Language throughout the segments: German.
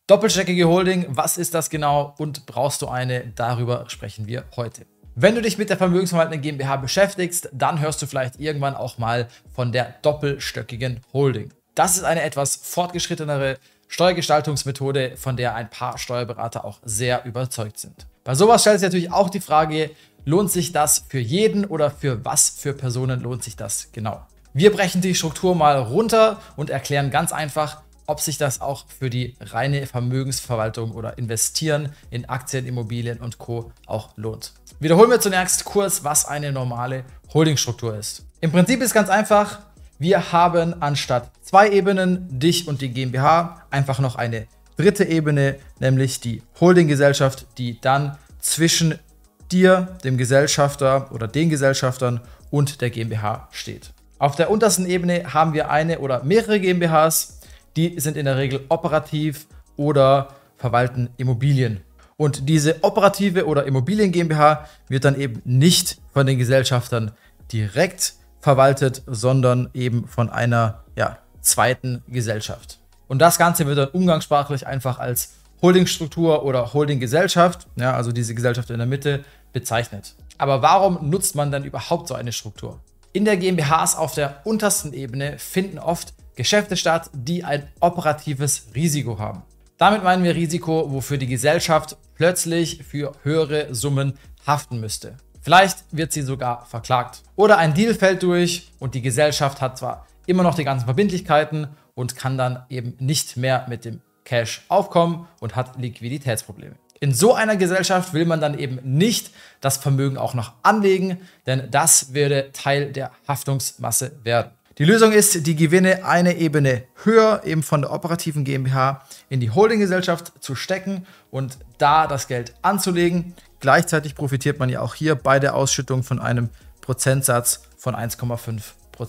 Doppelstöckige Holding, was ist das genau und brauchst du eine? Darüber sprechen wir heute. Wenn du dich mit der vermögensverwaltenden GmbH beschäftigst, dann hörst du vielleicht irgendwann auch mal von der doppelstöckigen Holding. Das ist eine etwas fortgeschrittenere Steuergestaltungsmethode, von der ein paar Steuerberater auch sehr überzeugt sind. Bei sowas stellt sich natürlich auch die Frage, lohnt sich das für jeden oder für was für Personen lohnt sich das genau? Wir brechen die Struktur mal runter und erklären ganz einfach, ob sich das auch für die reine Vermögensverwaltung oder Investieren in Aktien, Immobilien und Co. auch lohnt. Wiederholen wir zunächst kurz, was eine normale Holdingstruktur ist. Im Prinzip ist ganz einfach, wir haben anstatt 2 Ebenen, dich und die GmbH, einfach noch eine dritte Ebene, nämlich die Holdinggesellschaft, die dann zwischen dir, dem Gesellschafter oder den Gesellschaftern und der GmbH steht. Auf der untersten Ebene haben wir eine oder mehrere GmbHs, die sind in der Regel operativ oder verwalten Immobilien. Und diese operative oder Immobilien GmbH wird dann eben nicht von den Gesellschaftern direkt verwaltet, sondern eben von einer zweiten Gesellschaft. Und das Ganze wird dann umgangssprachlich einfach als Holdingstruktur oder Holdinggesellschaft, also diese Gesellschaft in der Mitte, bezeichnet. Aber warum nutzt man dann überhaupt so eine Struktur? In der GmbHs auf der untersten Ebene finden oft Geschäfte statt, die ein operatives Risiko haben. Damit meinen wir Risiko, wofür die Gesellschaft plötzlich für höhere Summen haften müsste. Vielleicht wird sie sogar verklagt. Oder ein Deal fällt durch und die Gesellschaft hat zwar immer noch die ganzen Verbindlichkeiten und kann dann eben nicht mehr mit dem Cash aufkommen und hat Liquiditätsprobleme. In so einer Gesellschaft will man dann eben nicht das Vermögen auch noch anlegen, denn das würde Teil der Haftungsmasse werden. Die Lösung ist, die Gewinne eine Ebene höher, eben von der operativen GmbH in die Holdinggesellschaft zu stecken und da das Geld anzulegen. Gleichzeitig profitiert man ja auch hier bei der Ausschüttung von einem Prozentsatz von 1,5%.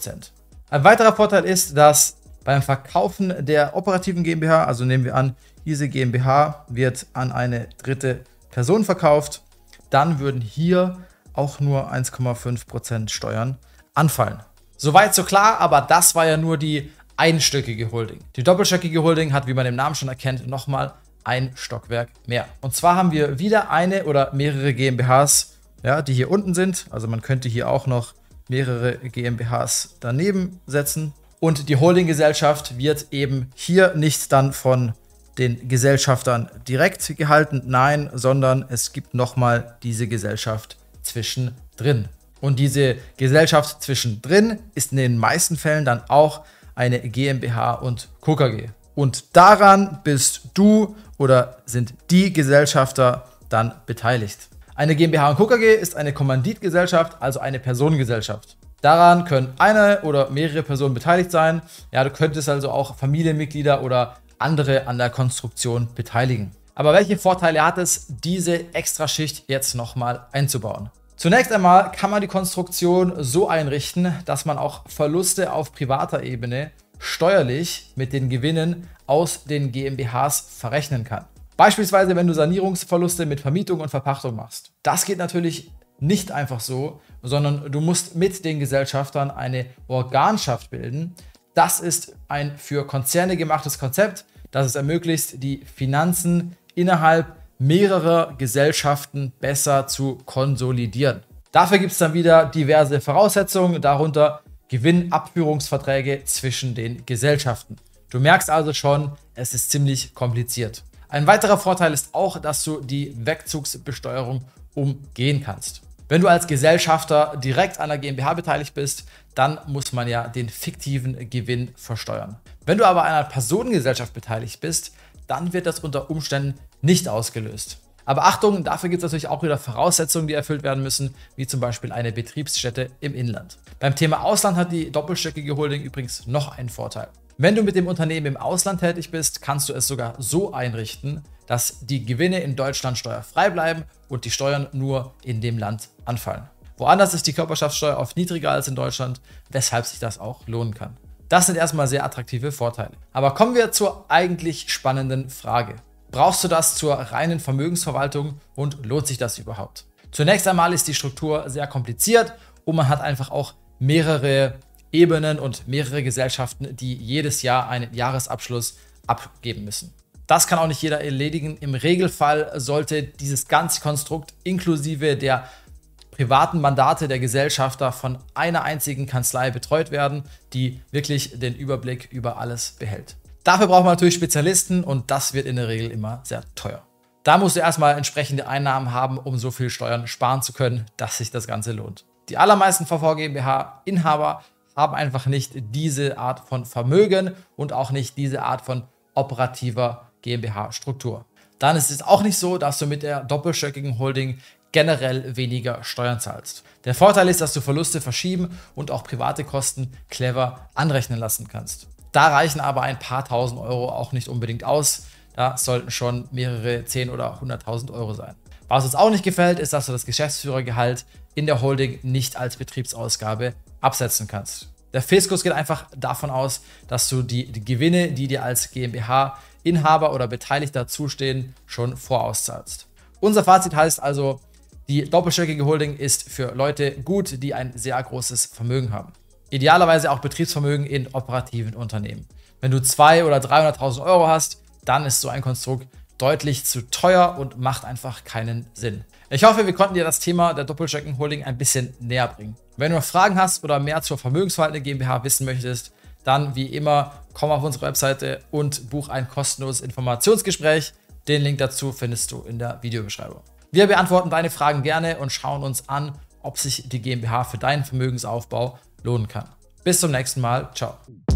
Ein weiterer Vorteil ist, dass beim Verkaufen der operativen GmbH, also nehmen wir an, diese GmbH wird an eine dritte Person verkauft, dann würden hier auch nur 1,5% Steuern anfallen. Soweit so klar, aber das war ja nur die einstöckige Holding. Die doppelstöckige Holding hat, wie man im Namen schon erkennt, nochmal ein Stockwerk mehr. Und zwar haben wir wieder eine oder mehrere GmbHs, die hier unten sind. Also man könnte hier auch noch mehrere GmbHs daneben setzen. Und die Holdinggesellschaft wird eben hier nicht dann von den Gesellschaftern direkt gehalten, nein, sondern es gibt nochmal diese Gesellschaft zwischendrin. Und diese Gesellschaft zwischendrin ist in den meisten Fällen dann auch eine GmbH und Co. KG. Und daran bist du oder sind die Gesellschafter dann beteiligt. Eine GmbH und Co. KG ist eine Kommanditgesellschaft, also eine Personengesellschaft. Daran können eine oder mehrere Personen beteiligt sein. Ja, du könntest also auch Familienmitglieder oder andere an der Konstruktion beteiligen. Aber welche Vorteile hat es, diese Extraschicht jetzt nochmal einzubauen? Zunächst einmal kann man die Konstruktion so einrichten, dass man auch Verluste auf privater Ebene steuerlich mit den Gewinnen aus den GmbHs verrechnen kann. Beispielsweise, wenn du Sanierungsverluste mit Vermietung und Verpachtung machst. Das geht natürlich nicht einfach so, sondern du musst mit den Gesellschaftern eine Organschaft bilden. Das ist ein für Konzerne gemachtes Konzept, das es ermöglicht, die Finanzen innerhalb mehrerer Gesellschaften besser zu konsolidieren. Dafür gibt es dann wieder diverse Voraussetzungen, darunter Gewinnabführungsverträge zwischen den Gesellschaften. Du merkst also schon, es ist ziemlich kompliziert. Ein weiterer Vorteil ist auch, dass du die Wegzugsbesteuerung umgehen kannst. Wenn du als Gesellschafter direkt an der GmbH beteiligt bist, dann muss man ja den fiktiven Gewinn versteuern. Wenn du aber an einer Personengesellschaft beteiligt bist, dann wird das unter Umständen nicht ausgelöst. Aber Achtung, dafür gibt es natürlich auch wieder Voraussetzungen, die erfüllt werden müssen, wie zum Beispiel eine Betriebsstätte im Inland. Beim Thema Ausland hat die doppelstöckige Holding übrigens noch einen Vorteil. Wenn du mit dem Unternehmen im Ausland tätig bist, kannst du es sogar so einrichten, dass die Gewinne in Deutschland steuerfrei bleiben und die Steuern nur in dem Land anfallen. Woanders ist die Körperschaftssteuer oft niedriger als in Deutschland, weshalb sich das auch lohnen kann. Das sind erstmal sehr attraktive Vorteile. Aber kommen wir zur eigentlich spannenden Frage. Brauchst du das zur reinen Vermögensverwaltung und lohnt sich das überhaupt? Zunächst einmal ist die Struktur sehr kompliziert und man hat einfach auch mehrere Ebenen und mehrere Gesellschaften, die jedes Jahr einen Jahresabschluss abgeben müssen. Das kann auch nicht jeder erledigen. Im Regelfall sollte dieses ganze Konstrukt inklusive der privaten Mandate der Gesellschafter von einer einzigen Kanzlei betreut werden, die wirklich den Überblick über alles behält. Dafür braucht man natürlich Spezialisten und das wird in der Regel immer sehr teuer. Da musst du erstmal entsprechende Einnahmen haben, um so viel Steuern sparen zu können, dass sich das Ganze lohnt. Die allermeisten VV GmbH-Inhaber haben einfach nicht diese Art von Vermögen und auch nicht diese Art von operativer GmbH-Struktur. Dann ist es auch nicht so, dass du mit der doppelstöckigen Holding generell weniger Steuern zahlst. Der Vorteil ist, dass du Verluste verschieben und auch private Kosten clever anrechnen lassen kannst. Da reichen aber ein paar tausend Euro auch nicht unbedingt aus. Da sollten schon mehrere 10.000 oder 100.000 Euro sein. Was uns auch nicht gefällt, ist, dass du das Geschäftsführergehalt in der Holding nicht als Betriebsausgabe absetzen kannst. Der Fiskus geht einfach davon aus, dass du die Gewinne, die dir als GmbH-Inhaber oder Beteiligter zustehen, schon vorauszahlst. Unser Fazit heißt also, die doppelstöckige Holding ist für Leute gut, die ein sehr großes Vermögen haben. Idealerweise auch Betriebsvermögen in operativen Unternehmen. Wenn du 200.000 oder 300.000 Euro hast, dann ist so ein Konstrukt deutlich zu teuer und macht einfach keinen Sinn. Ich hoffe, wir konnten dir das Thema der doppelstöckigen Holding ein bisschen näher bringen. Wenn du noch Fragen hast oder mehr zur Vermögensverwaltung GmbH wissen möchtest, dann wie immer komm auf unsere Webseite und buch ein kostenloses Informationsgespräch. Den Link dazu findest du in der Videobeschreibung. Wir beantworten deine Fragen gerne und schauen uns an, ob sich die GmbH für deinen Vermögensaufbau lohnen kann. Bis zum nächsten Mal. Ciao.